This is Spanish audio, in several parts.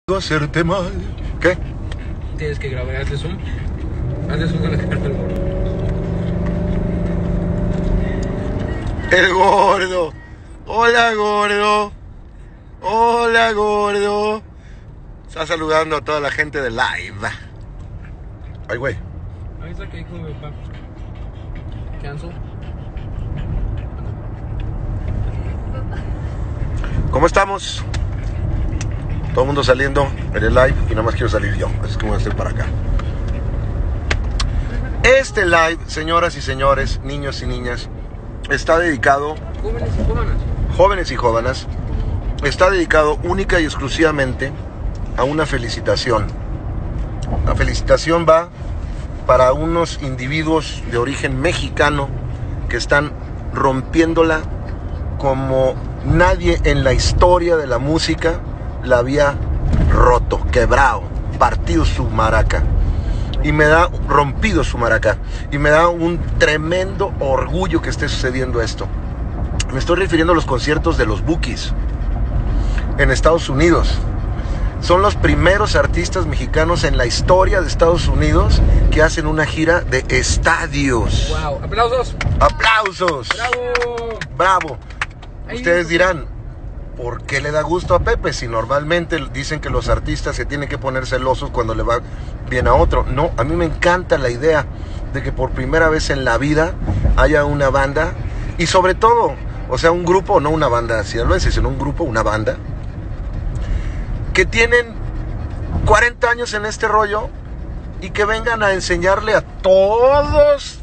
Hacerte mal. ¿Qué? Tienes que grabar, hazle zoom. Hazle zoom a la cara del gordo. El gordo. Hola, gordo. Hola, gordo. Está saludando a toda la gente de live. Ay, güey. Ahí está que dijo mi papá. Cancel. ¿Cómo estamos? Todo el mundo saliendo en el live y nada más quiero salir yo. Así que voy a hacer para acá. Este live, señoras y señores, niños y niñas, está dedicado... Jóvenes y jóvenes. Jóvenes y jóvenes. Está dedicado única y exclusivamente a una felicitación. La felicitación va para unos individuos de origen mexicano que están rompiéndola como nadie en la historia de la música la había roto, quebrado, partido su maraca. Y me da, rompido su maraca. Y me da un tremendo orgullo que esté sucediendo esto. Me estoy refiriendo a los conciertos de los Bukis en Estados Unidos. Son los primeros artistas mexicanos en la historia de Estados Unidos que hacen una gira de estadios. Wow, aplausos. ¡Aplausos! Bravo. ¡Bravo! Ahí Ustedes dirán, ¿por qué le da gusto a Pepe? Si normalmente dicen que los artistas se tienen que poner celosos cuando le va bien a otro. No, a mí me encanta la idea de que por primera vez en la vida haya una banda, y sobre todo, o sea, un grupo, no una banda sinaloense, sino un grupo, una banda, que tienen 40 años en este rollo y que vengan a enseñarle a todos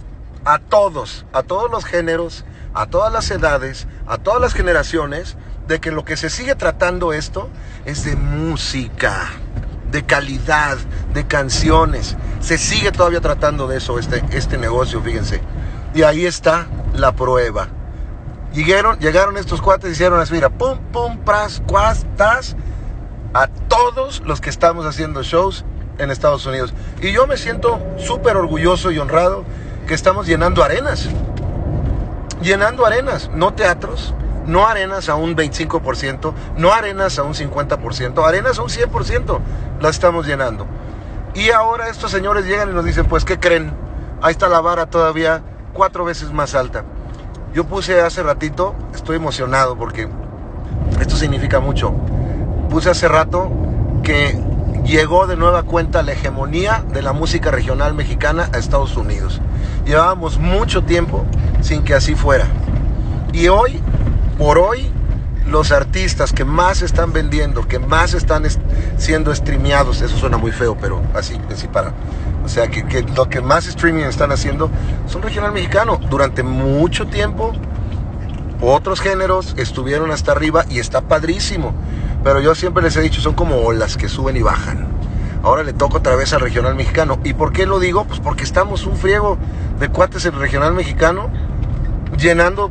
los géneros, a todas las edades, a todas las generaciones, de que lo que se sigue tratando esto es de música, de calidad, de canciones. Se sigue todavía tratando de eso, este negocio, fíjense. Y ahí está la prueba. Llegaron estos cuates y hicieron así, mira, pum, pum, pras, cuas, tas, a todos los que estamos haciendo shows en Estados Unidos. Y yo me siento súper orgulloso y honrado que estamos llenando arenas. Llenando arenas, no teatros. No arenas a un 25%, no arenas a un 50%, arenas a un 100%, las estamos llenando. Y ahora estos señores llegan y nos dicen, pues, ¿qué creen? Ahí está la vara todavía 4 veces más alta. Yo puse hace ratito, estoy emocionado porque esto significa mucho. Puse hace rato que llegó de nueva cuenta la hegemonía de la música regional mexicana a Estados Unidos. Llevábamos mucho tiempo sin que así fuera. Y hoy, por hoy, los artistas que más están vendiendo, que más están siendo streameados, eso suena muy feo, pero así para... O sea, que lo que más streaming están haciendo son regional mexicano. Durante mucho tiempo, otros géneros estuvieron hasta arriba y está padrísimo. Pero yo siempre les he dicho, son como olas que suben y bajan. Ahora le toca otra vez al regional mexicano. ¿Y por qué lo digo? Pues porque estamos un friego de cuates en el regional mexicano, llenando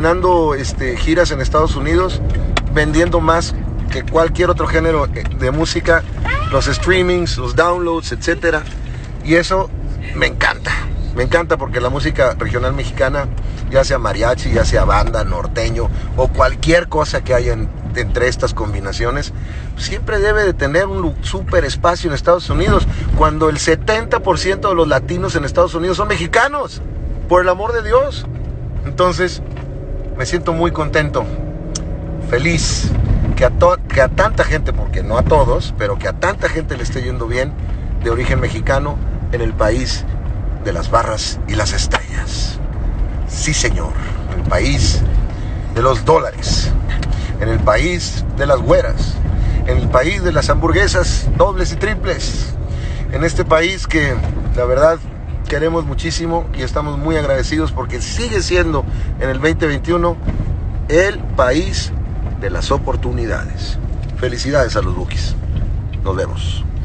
giras en Estados Unidos, vendiendo más que cualquier otro género de música, los streamings, los downloads, etcétera. Y eso me encanta porque la música regional mexicana, ya sea mariachi, ya sea banda, norteño o cualquier cosa que haya entre estas combinaciones, siempre debe de tener un súper espacio en Estados Unidos, cuando el 70% de los latinos en Estados Unidos son mexicanos, por el amor de Dios. Entonces, me siento muy contento, feliz, que a tanta gente, porque no a todos, pero que a tanta gente le esté yendo bien, de origen mexicano, en el país de las barras y las estrellas. Sí, señor, en el país de los dólares, en el país de las güeras, en el país de las hamburguesas dobles y triples, en este país que, la verdad, queremos muchísimo y estamos muy agradecidos porque sigue siendo en el 2021 el país de las oportunidades. Felicidades a los Bukis. Nos vemos.